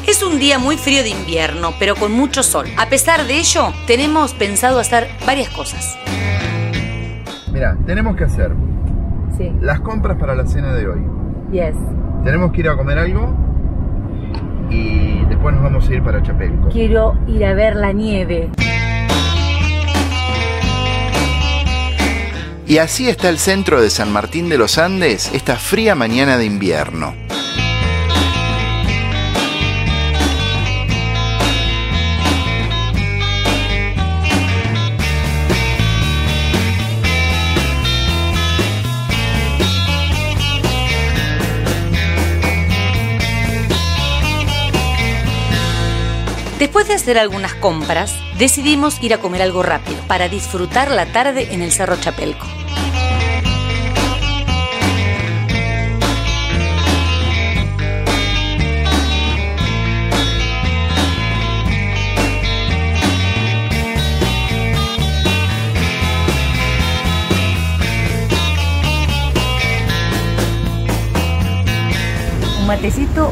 Es un día muy frío de invierno, pero con mucho sol. A pesar de ello, tenemos pensado hacer varias cosas. Mira, tenemos que hacer las compras para la cena de hoy. Yes. Tenemos que ir a comer algo y después nos vamos a ir para Chapelco. Quiero ir a ver la nieve. Y así está el centro de San Martín de los Andes esta fría mañana de invierno. Después de hacer algunas compras, decidimos ir a comer algo rápido para disfrutar la tarde en el Cerro Chapelco. Un matecito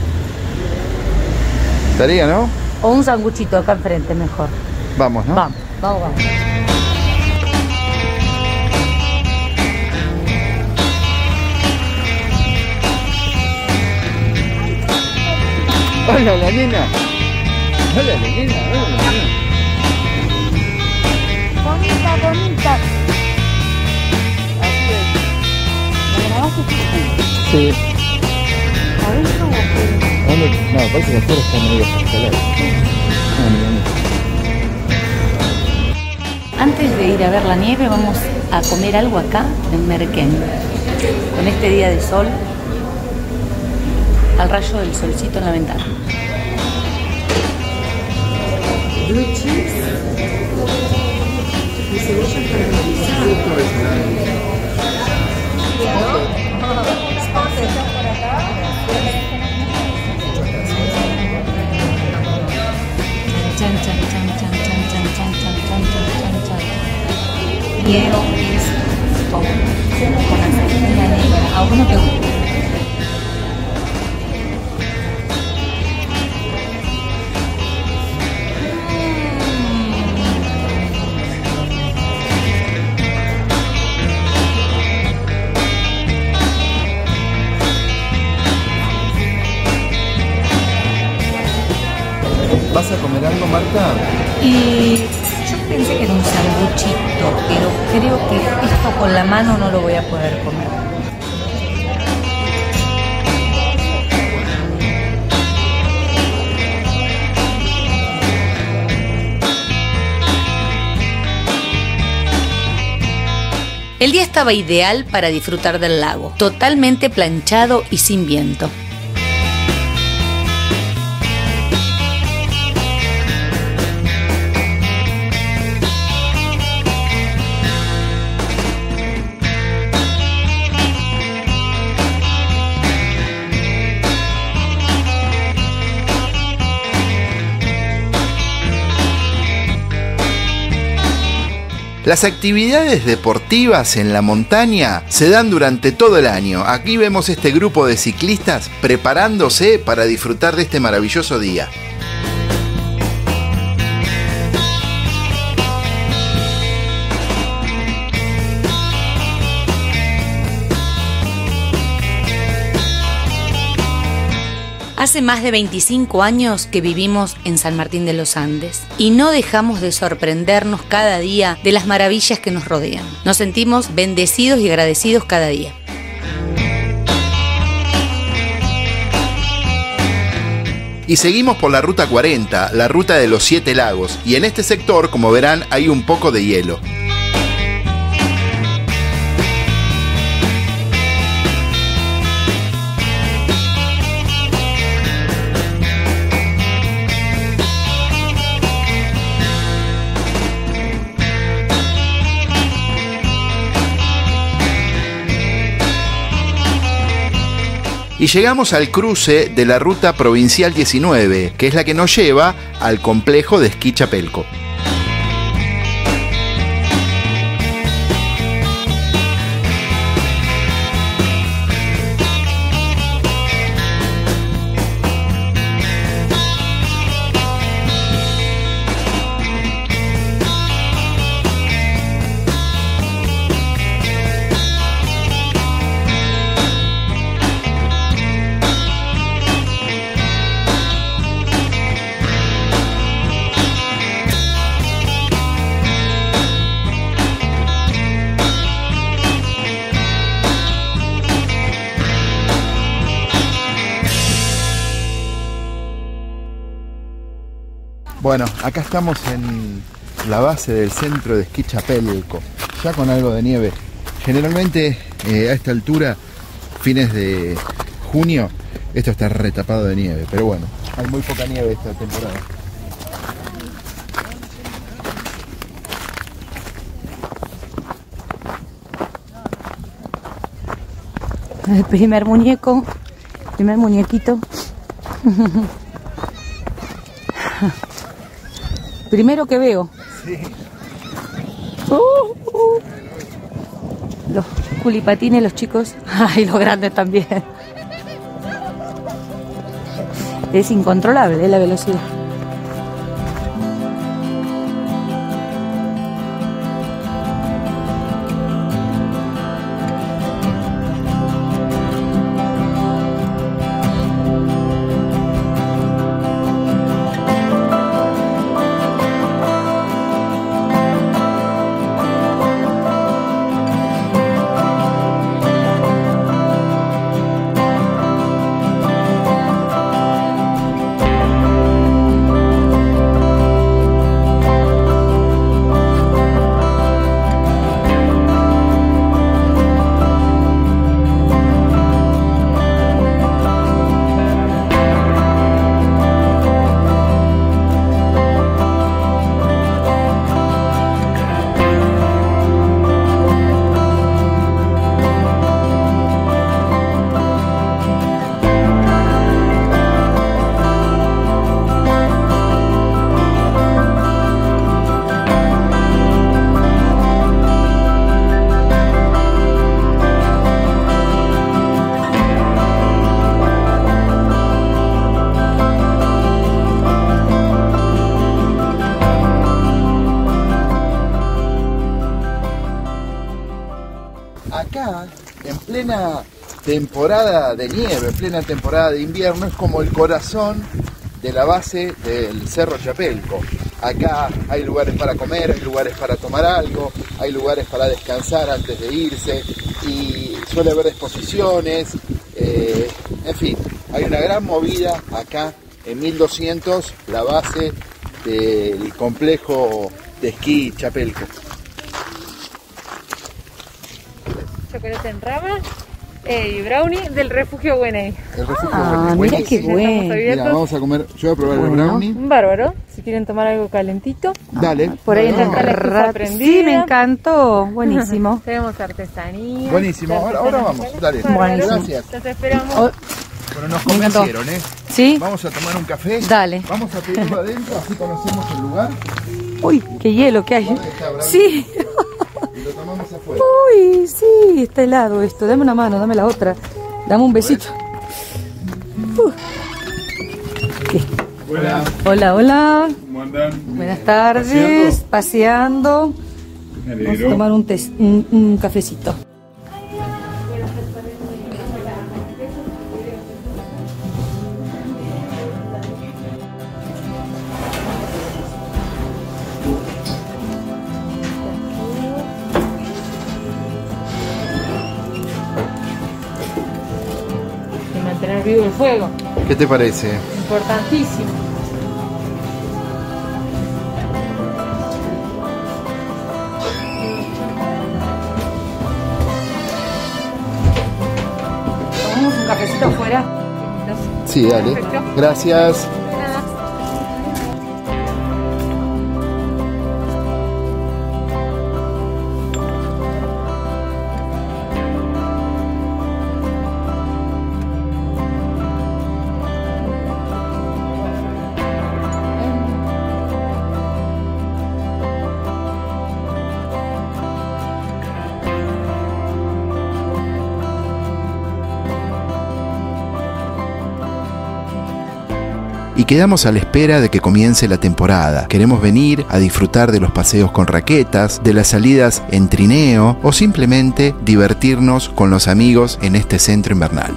Estaría, ¿no? o un sanguchito acá enfrente mejor. Vamos, ¿no? Vamos. Hola, la nena. Hola, la nena. Bonita. Así es. ¿La grabaste tú? Sí. ¿Adentro o afuera? No, parece que afuera está medio congelado. Antes de ir a ver la nieve, vamos a comer algo acá en Merquén. Con este día de sol, al rayo del solcito en la ventana. Blue cheese y cebolla caramelizada. Quiero esto con aceituna negra. ¿A uno te gusta? ¿Vas a comer algo, Marta? Y yo pensé que era un sanguchito, pero creo que esto con la mano no lo voy a poder comer. El día estaba ideal para disfrutar del lago, totalmente planchado y sin viento. Las actividades deportivas en la montaña se dan durante todo el año. Aquí vemos este grupo de ciclistas preparándose para disfrutar de este maravilloso día. Hace más de 25 años que vivimos en San Martín de los Andes y no dejamos de sorprendernos cada día de las maravillas que nos rodean. Nos sentimos bendecidos y agradecidos cada día. Y seguimos por la ruta 40, la ruta de los 7 lagos, y en este sector, como verán, hay un poco de hielo. Y llegamos al cruce de la ruta provincial 19, que es la que nos lleva al complejo de esquí Chapelco. Bueno, acá estamos en la base del centro de esquí Chapelco, ya con algo de nieve. Generalmente a esta altura, fines de junio, esto está retapado de nieve, pero bueno, hay muy poca nieve esta temporada. El primer muñeco, primer muñequito. Primero que veo. Sí. Los culipatines, los chicos. Y los grandes también. Es incontrolable la velocidad. Acá, en plena temporada de nieve, en plena temporada de invierno, es como el corazón de la base del Cerro Chapelco. Acá hay lugares para comer, hay lugares para tomar algo, hay lugares para descansar antes de irse y suele haber exposiciones, en fin, hay una gran movida acá en 1200, la base del complejo de esquí Chapelco. Chocolate en rama y brownie del refugio Güeney. El refugio Mira qué bueno. Mira, vamos a comer, yo voy a probar el brownie. Bárbaro, si quieren tomar algo calentito. Dale. Por ahí está la estufa prendida. Sí, me encantó, buenísimo. Tenemos artesanía. Buenísimo, ahora vamos, dale. Buenísimo. Gracias. Los esperamos. Bueno, nos convencieron, ¿eh? ¿Sí? Vamos a tomar un café. Dale. Vamos a pedirlo adentro, así conocemos el lugar. Uy, qué hielo que hay. Está bravo. Sí. Y lo tomamos afuera. Uy, sí, está helado esto. Dame una mano, dame la otra. Dame un besito. ¿Qué? Hola. Hola, hola. ¿Cómo andan? Buenas tardes. Paseando. Me Vamos a alegro. tomar un cafecito. Y mantener vivo el fuego. ¿Qué te parece? Importantísimo. Tomamos un cafecito afuera. Sí, dale. Perfecto. Gracias. Y quedamos a la espera de que comience la temporada. Queremos venir a disfrutar de los paseos con raquetas, de las salidas en trineo o simplemente divertirnos con los amigos en este centro invernal.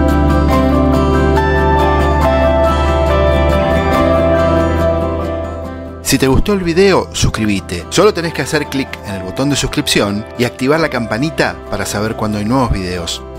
Si te gustó el video, suscríbete. Solo tenés que hacer clic en el botón de suscripción y activar la campanita para saber cuando hay nuevos videos.